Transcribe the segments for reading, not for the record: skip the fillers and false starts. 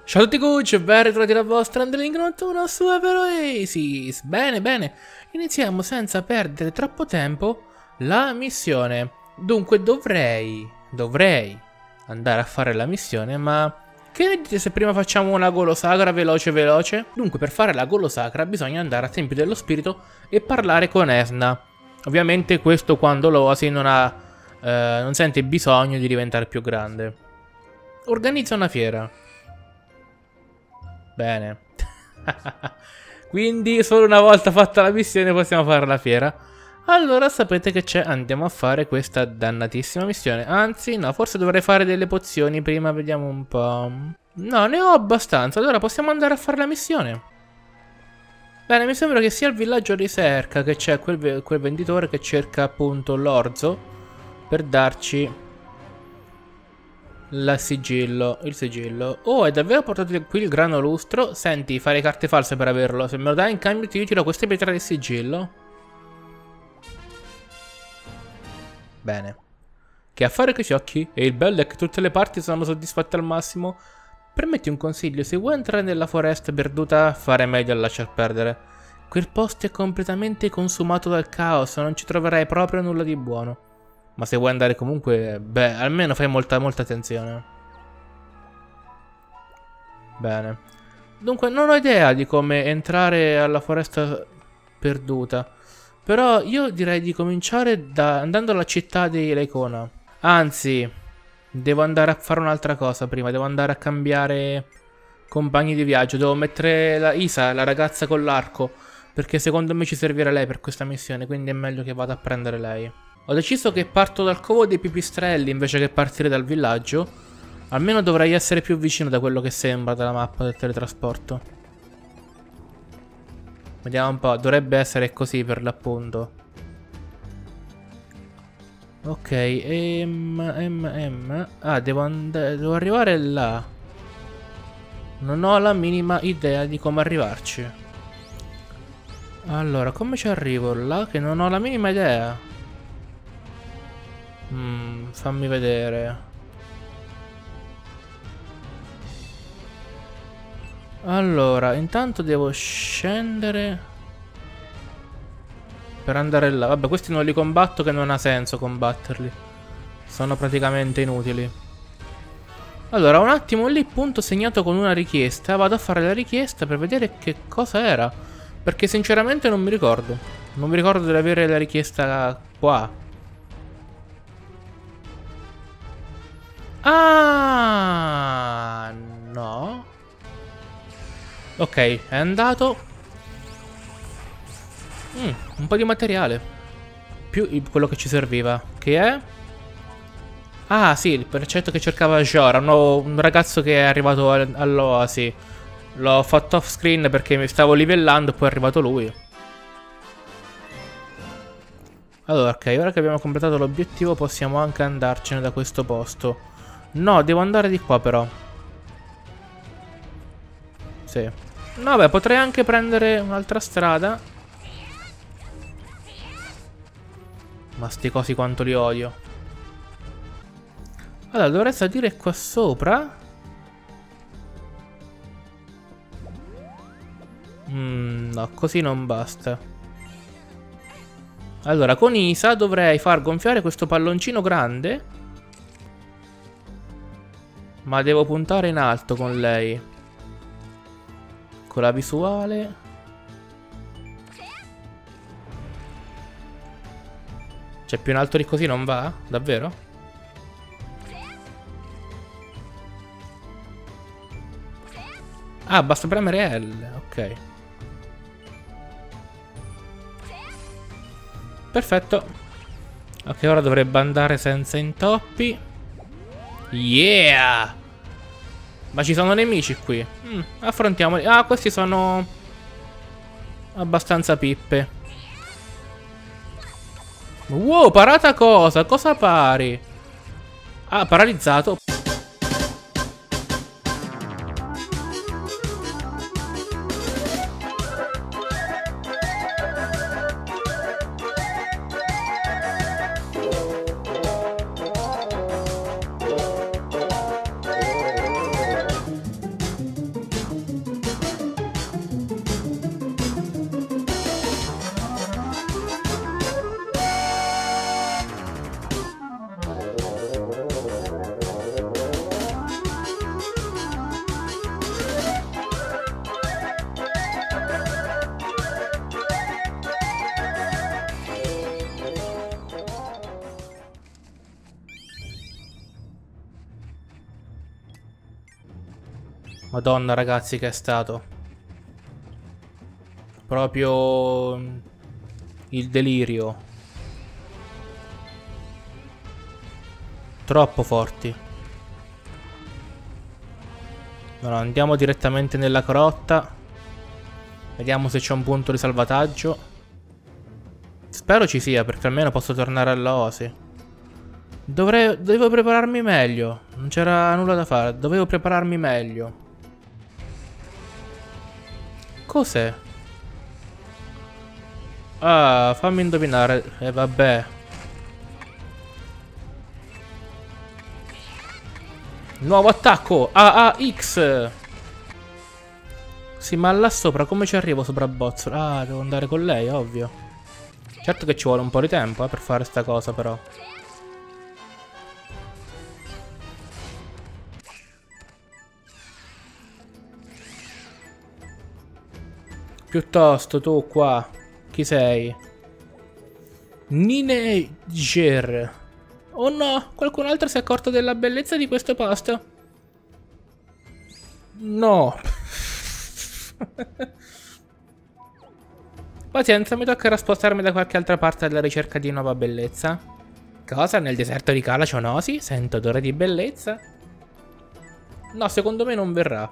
Ciao a tutti Gucci, ben ritrovati la vostra Underling Notturno su Oasis. Bene, bene, iniziamo senza perdere troppo tempo la missione. Dunque dovrei andare a fare la missione, ma che ne dite se prima facciamo una golosacra veloce? Dunque per fare la golosacra bisogna andare a Tempio dello Spirito e parlare con Esna. Ovviamente questo quando l'Oasi non sente bisogno di diventare più grande. Organizza una fiera. Bene. Quindi solo una volta fatta la missione possiamo fare la fiera. Allora sapete che c'è, andiamo a fare questa dannatissima missione. Anzi no, forse dovrei fare delle pozioni prima, vediamo un po'. No, ne ho abbastanza, allora possiamo andare a fare la missione. Bene, mi sembra che sia il villaggio di Serca che c'è quel venditore che cerca appunto l'orzo per darci il sigillo. Oh, è davvero portato qui il grano lustro? Senti, fare carte false per averlo. Se me lo dai in cambio ti tiro queste pietre del sigillo. Bene. Che affare che occhi? E il bello è che tutte le parti sono soddisfatte al massimo. Permetti un consiglio, se vuoi entrare nella foresta perduta, fare meglio a lasciar perdere. Quel posto è completamente consumato dal caos, non ci troverai proprio nulla di buono. Ma se vuoi andare comunque, beh, almeno fai molta attenzione. Bene. Dunque, non ho idea di come entrare alla foresta perduta. Però io direi di cominciare andando alla città di Leicona. Anzi, devo andare a fare un'altra cosa prima. Devo andare a cambiare compagni di viaggio. Devo mettere la Isa, la ragazza con l'arco, perché secondo me ci servirà lei per questa missione. Quindi è meglio che vada a prendere lei. Ho deciso che parto dal covo dei pipistrelli invece che partire dal villaggio. Almeno dovrei essere più vicino da quello che sembra dalla mappa del teletrasporto. Vediamo un po', dovrebbe essere così per l'appunto. Ok, ah, devo arrivare là. Non ho la minima idea di come arrivarci. Allora, come ci arrivo là che non ho la minima idea? Fammi vedere. Allora, intanto devo scendere per andare là. Vabbè, questi non li combatto, che non ha senso combatterli. Sono praticamente inutili. Allora, un attimo lì, punto segnato con una richiesta. Vado a fare la richiesta per vedere che cosa era, perché sinceramente non mi ricordo. Non mi ricordo di avere la richiesta qua. Ah, no. Ok, è andato. Un po' di materiale. Più quello che ci serviva. Che è? Ah, sì, il precetto che cercava Jora. Un ragazzo che è arrivato all'Oasi. L'ho fatto off screen perché mi stavo livellando e poi è arrivato lui. Allora, ok, ora che abbiamo completato l'obiettivo possiamo anche andarcene da questo posto. No, devo andare di qua però. Sì. No, beh, potrei anche prendere un'altra strada. Ma sti cosi quanto li odio. Allora, dovrei salire qua sopra. No, così non basta. Allora, con Isa dovrei far gonfiare questo palloncino grande. Ma devo puntare in alto con lei. Con la visuale. Cioè più in alto di così non va? Davvero? Ah, basta premere L. Ok. Perfetto. Ok, ora dovrebbe andare senza intoppi. Yeah! Ma ci sono nemici qui. Affrontiamoli. Ah, questi sono abbastanza pippe. Wow, parata cosa? Cosa pari? Ah, paralizzato. Madonna ragazzi, che è stato proprio il delirio. Troppo forti. Allora, andiamo direttamente nella grotta. Vediamo se c'è un punto di salvataggio. Spero ci sia, perché almeno posso tornare alla Osi. Dovevo prepararmi meglio. Non c'era nulla da fare. Dovevo prepararmi meglio. Cos'è? Ah, fammi indovinare. Vabbè. Nuovo attacco! AAX! Sì, ma là sopra come ci arrivo sopra Bozzol? Ah, devo andare con lei, ovvio. Certo che ci vuole un po' di tempo per fare sta cosa, però. Piuttosto tu qua. Chi sei? Nineger. Oh no, qualcun altro si è accorto della bellezza di questo posto. No. Pazienza, mi toccherà spostarmi da qualche altra parte alla ricerca di nuova bellezza. Cosa? Nel deserto di Kala c'è un'osi? Sento odore di bellezza. No, secondo me non verrà.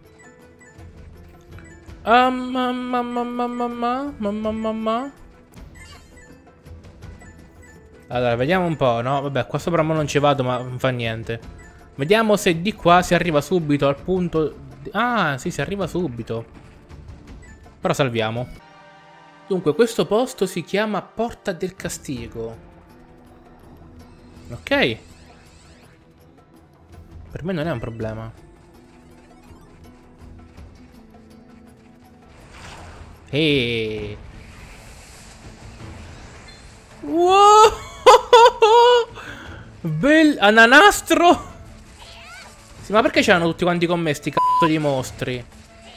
Allora, vediamo un po', no? Vabbè, qua sopra non ci vado, ma non fa niente. Vediamo se di qua si arriva subito al punto... Ah, sì, si arriva subito. Però salviamo. Dunque, questo posto si chiama Porta del Castigo. Ok. Per me non è un problema. Eeeh. Wow! Bel ananastro! Sì, ma perché c'erano tutti quanti con me sti cazzo di mostri?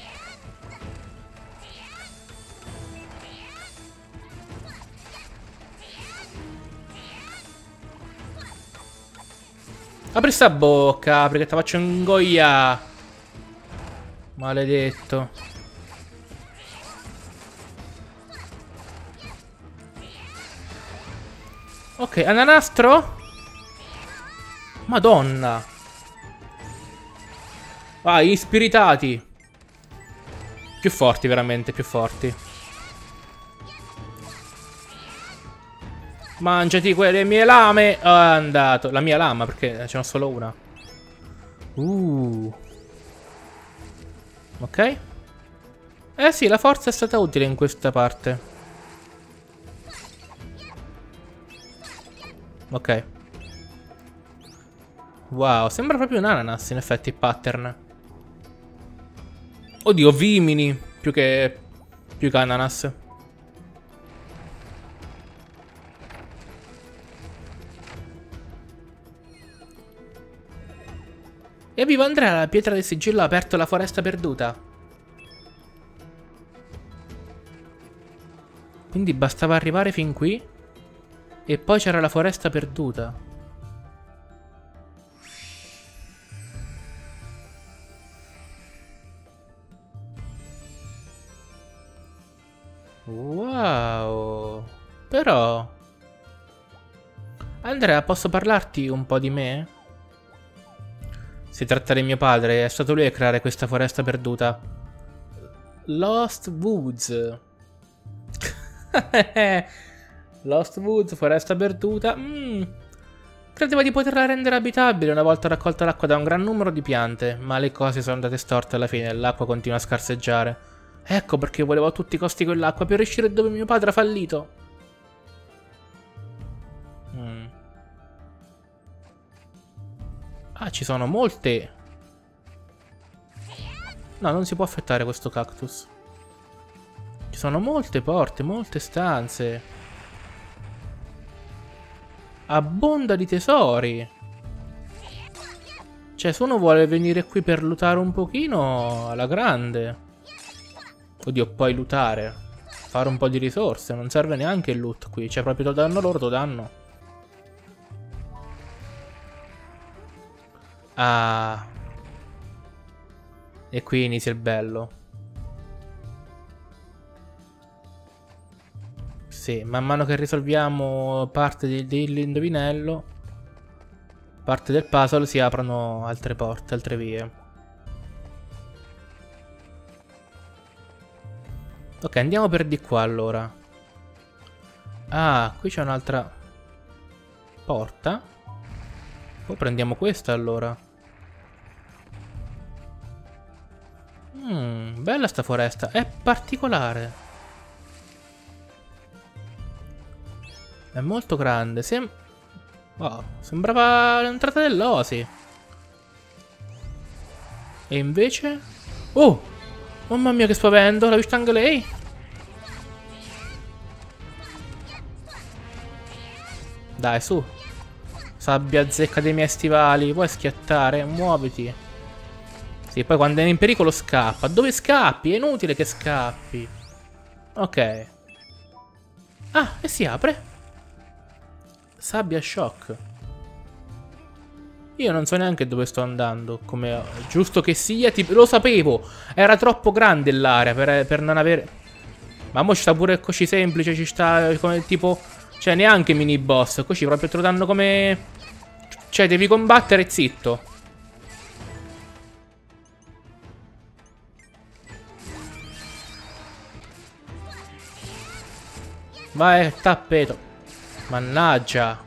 Apri sta bocca, apri che te faccio ingoia. Maledetto. Ok, ananastro? Madonna. Vai, ispiritati. Più forti, veramente, più forti. Mangiati quelle mie lame. Oh, è andato. La mia lama, perché ce n'ho solo una. Ok. Eh sì, la forza è stata utile in questa parte. Ok. Wow, sembra proprio un ananas, in effetti, il pattern. Oddio, vimini, più che ananas. E viva Andrea, la pietra del sigillo ha aperto la foresta perduta. Quindi bastava arrivare fin qui. E poi c'era la foresta perduta. Wow. Però... Andrea, posso parlarti un po' di me? Si tratta di mio padre, è stato lui a creare questa foresta perduta. Lost Woods. Lost Woods, foresta perduta. Credevo di poterla rendere abitabile una volta raccolta l'acqua da un gran numero di piante, ma le cose sono andate storte alla fine e l'acqua continua a scarseggiare. Ecco perché volevo a tutti i costi quell'acqua per riuscire dove mio padre ha fallito. Ah, ci sono molte. No, non si può affettare questo cactus. Ci sono molte porte, molte stanze. Abbonda di tesori. Cioè, se uno vuole venire qui per lootare un pochino, alla grande. Oddio, puoi lootare. Fare un po' di risorse. Non serve neanche il loot qui. Cioè, proprio lo danno loro, lo danno. Ah. E qui inizia il bello. Sì, man mano che risolviamo parte dell'indovinello, parte del puzzle, si aprono altre porte, altre vie. Ok, andiamo per di qua allora. Ah, qui c'è un'altra porta. Poi prendiamo questa allora. Bella sta foresta. È particolare. È molto grande. Wow, sembrava l'entrata dell'Oasi. E invece... Oh! Mamma mia che spavento. L'ha vista anche lei? Dai, su. Sabbia zecca dei miei stivali. Puoi schiattare? Muoviti. Sì, poi quando è in pericolo scappa. Dove scappi? È inutile che scappi. Ok. Ah, e si apre. Sabbia shock. Io non so neanche dove sto andando. Come giusto che sia. Lo sapevo. Era troppo grande l'area per non avere... Ma mo ci sta pure così semplice. Ci sta come tipo... Cioè neanche mini boss. Così proprio te lo danno come... Cioè devi combattere zitto. Vai, tappeto. Mannaggia.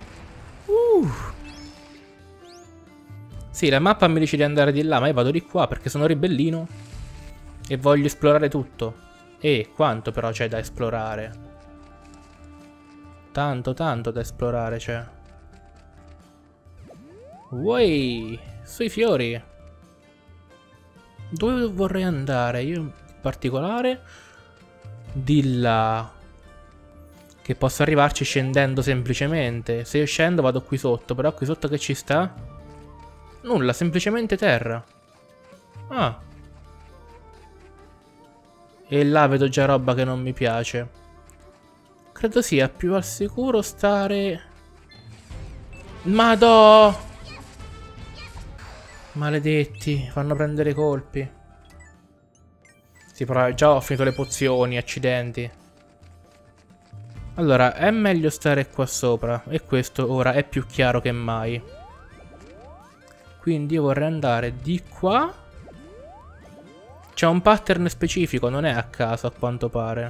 Sì, la mappa mi dice di andare di là, ma io vado di qua perché sono ribellino. E voglio esplorare tutto. E quanto però c'è da esplorare. Tanto, tanto da esplorare c'è. Uoi, sui fiori. Dove vorrei andare? Io in particolare di là. Che posso arrivarci scendendo semplicemente. Se io scendo vado qui sotto. Però qui sotto che ci sta? Nulla, semplicemente terra. Ah. E là vedo già roba che non mi piace. Credo sia più al sicuro stare... Madò! Maledetti, fanno prendere colpi. Sì, però già ho finito le pozioni, accidenti. Allora, è meglio stare qua sopra. E questo ora è più chiaro che mai. Quindi io vorrei andare di qua. C'è un pattern specifico, non è a caso a quanto pare.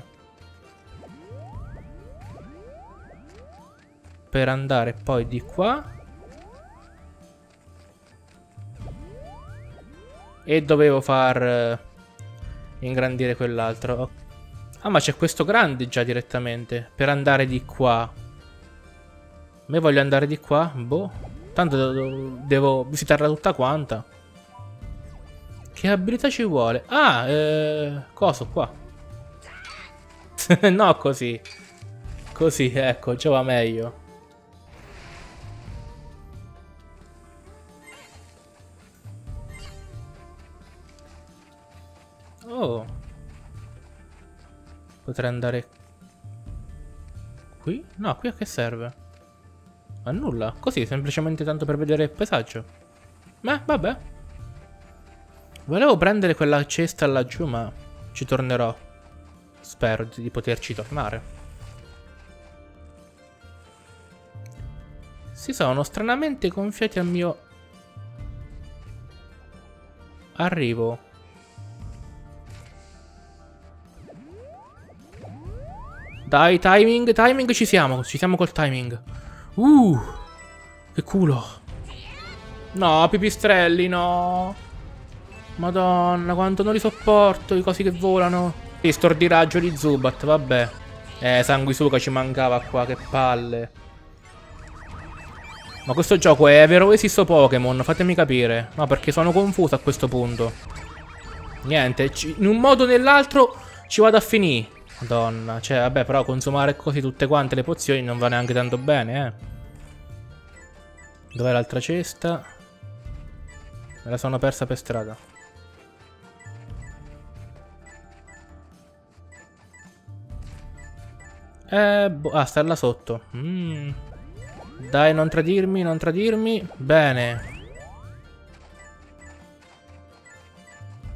Per andare poi di qua. E dovevo far ingrandire quell'altro. Ah, ma c'è questo grande già direttamente. Per andare di qua. Me voglio andare di qua? Boh. Tanto devo visitarla tutta quanta. Che abilità ci vuole? Ah, coso qua. No, così. Così, ecco, già va meglio. Oh. Potrei andare qui? No, qui a che serve? A nulla. Così, semplicemente tanto per vedere il paesaggio. Vabbè. Volevo prendere quella cesta laggiù, ma ci tornerò. Spero di poterci tornare. Si sono stranamente gonfiati al mio arrivo. Dai, timing, ci siamo col timing. Che culo. No, pipistrelli, no. Madonna, quanto non li sopporto, i cosi che volano. E stordiraggio di Zubat, vabbè. Sanguisuga ci mancava qua, che palle. Ma questo gioco è vero o esisto Pokémon? Fatemi capire. No, perché sono confuso a questo punto. Niente, in un modo o nell'altro ci vado a finire. Madonna, cioè, vabbè, però consumare così tutte quante le pozioni non va neanche tanto bene, Dov'è l'altra cesta? Me la sono persa per strada. Sta là sotto. Dai, non tradirmi, non tradirmi. Bene.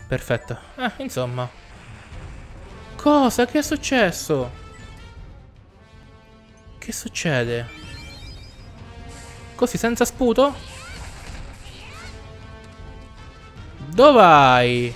Perfetto. Insomma. Cosa? Che è successo? Che succede? Così senza sputo? Dove vai?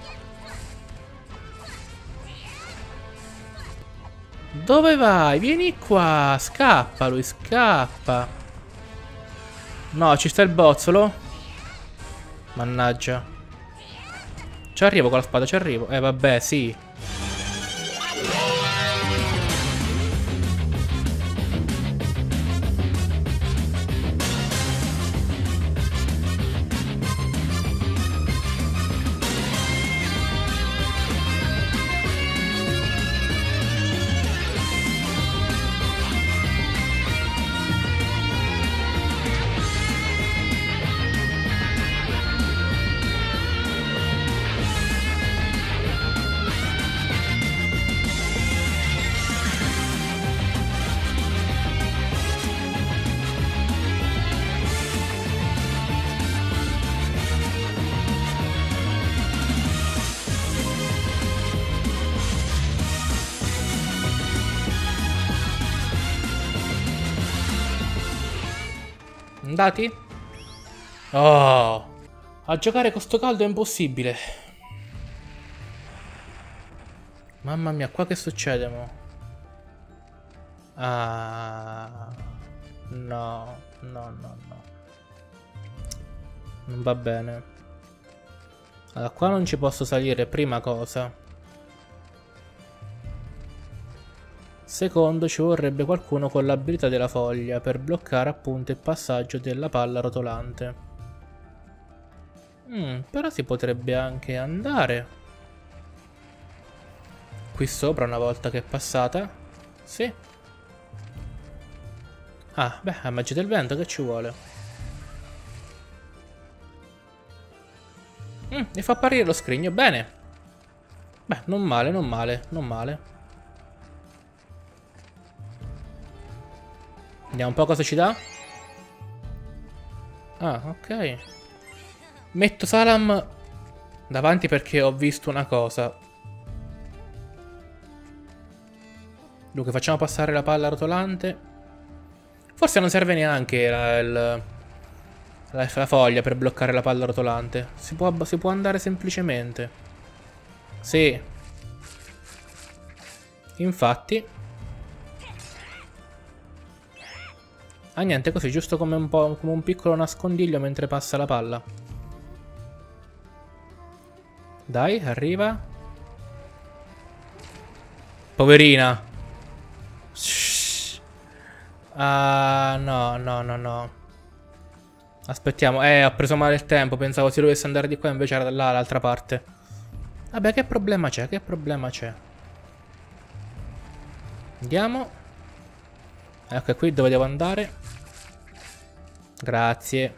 Dove vai? Vieni qua. Scappa lui, scappa. No, ci sta il bozzolo. Mannaggia. Ci arrivo con la spada, ci arrivo. Vabbè, sì. Andati? Oh, a giocare con sto caldo è impossibile. Mamma mia, qua che succede mo? Ah, no, no, no, no. Non va bene. Allora, qua non ci posso salire, prima cosa. Secondo, ci vorrebbe qualcuno con l'abilità della foglia per bloccare appunto il passaggio della palla rotolante. Però si potrebbe anche andare qui sopra una volta che è passata. Sì. Ah, beh, è magia del vento, che ci vuole? E fa apparire lo scrigno, bene. Beh, non male, non male, non male. Vediamo un po' cosa ci dà. Ah, ok. Metto Salam davanti perché ho visto una cosa. Dunque, facciamo passare la palla rotolante. Forse non serve neanche la foglia per bloccare la palla rotolante. Si può andare semplicemente. Sì. Infatti. Ah, niente, così, giusto come come un piccolo nascondiglio mentre passa la palla. Dai, arriva. Poverina. Shhh. Ah, no, no, no, no. Aspettiamo. Ho preso male il tempo. Pensavo si dovesse andare di qua, invece era da là, l'altra parte. Vabbè, che problema c'è? Che problema c'è? Andiamo. Ecco, qui dove devo andare. Grazie.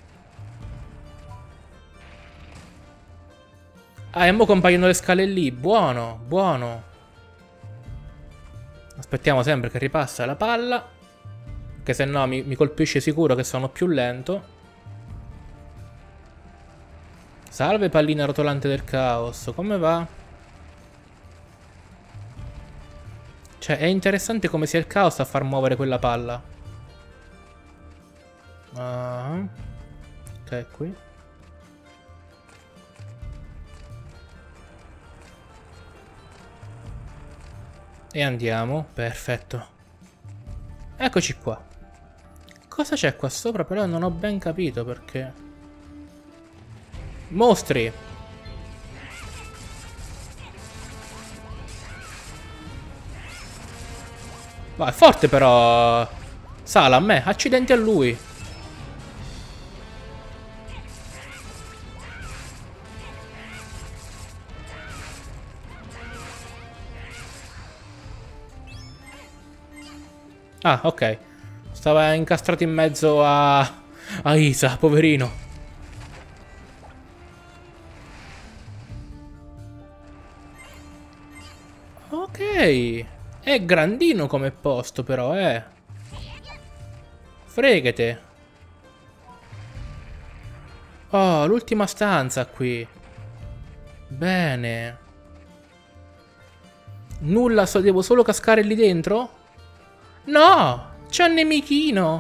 Ah, e mo compaiono le scale lì. Buono, buono. Aspettiamo sempre che ripassa la palla. Che se no mi colpisce sicuro che sono più lento. Salve pallina rotolante del caos. Come va? Cioè, è interessante come sia il caos a far muovere quella palla. Ok, qui. E andiamo. Perfetto. Eccoci qua. Cosa c'è qua sopra? Però non ho ben capito perché. Mostri! Va, è forte però. Sala a me. Accidenti a lui. Ah, ok. Stava incastrato in mezzo a Isa, poverino. Ok. È grandino come posto però, Fregate. Oh, l'ultima stanza qui. Bene. Nulla, devo solo cascare lì dentro? No! C'è un nemichino!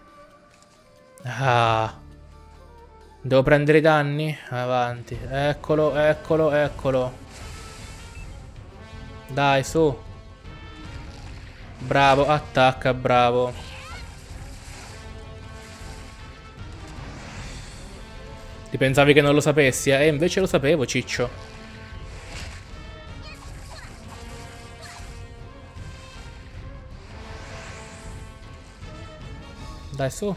Ah. Devo prendere i danni? Avanti. Eccolo, eccolo, eccolo. Dai, su. Bravo, attacca, bravo. Ti pensavi che non lo sapessi, eh? Invece lo sapevo, ciccio. Dai, su.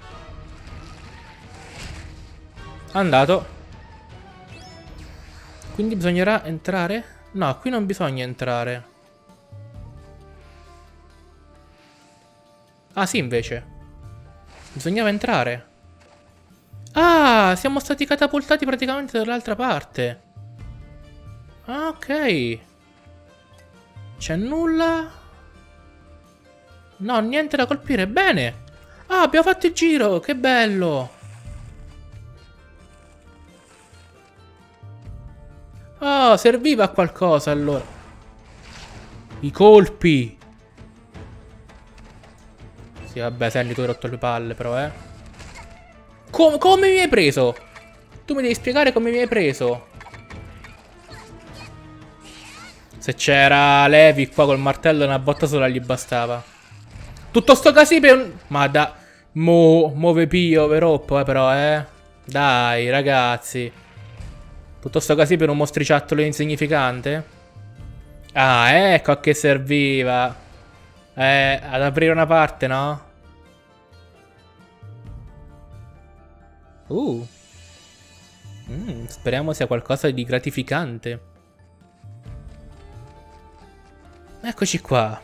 Andato. Quindi bisognerà entrare? No, qui non bisogna entrare. Ah, sì, invece. Bisognava entrare. Ah, siamo stati catapultati praticamente dall'altra parte. Ah, ok. C'è nulla? No, niente da colpire. Bene. Ah, abbiamo fatto il giro. Che bello. Oh, serviva a qualcosa allora. I colpi. Sì, vabbè, Sandy, tu hai rotto le palle, però, Come mi hai preso? Tu mi devi spiegare come mi hai preso. Se c'era Levi qua col martello, una botta sola gli bastava. Tutto sto casino per un... Ma da... Muove pio, veroppo, però, Dai, ragazzi. Tutto sto casino per un mostriciattolo insignificante? Ah, ecco a che serviva. Ad aprire una parte, no? Speriamo sia qualcosa di gratificante. Eccoci qua.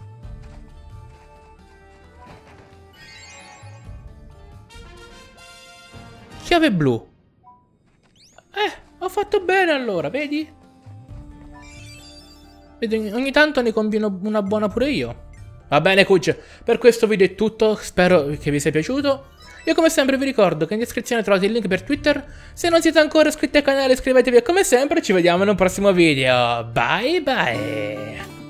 Chiave blu. Ho fatto bene allora, vedi? Vedi, ogni tanto ne combino una buona pure io. Va bene, Kuj, per questo video è tutto, spero che vi sia piaciuto. Io come sempre vi ricordo che in descrizione trovate il link per Twitter. Se non siete ancora iscritti al canale iscrivetevi e come sempre ci vediamo in un prossimo video. Bye bye!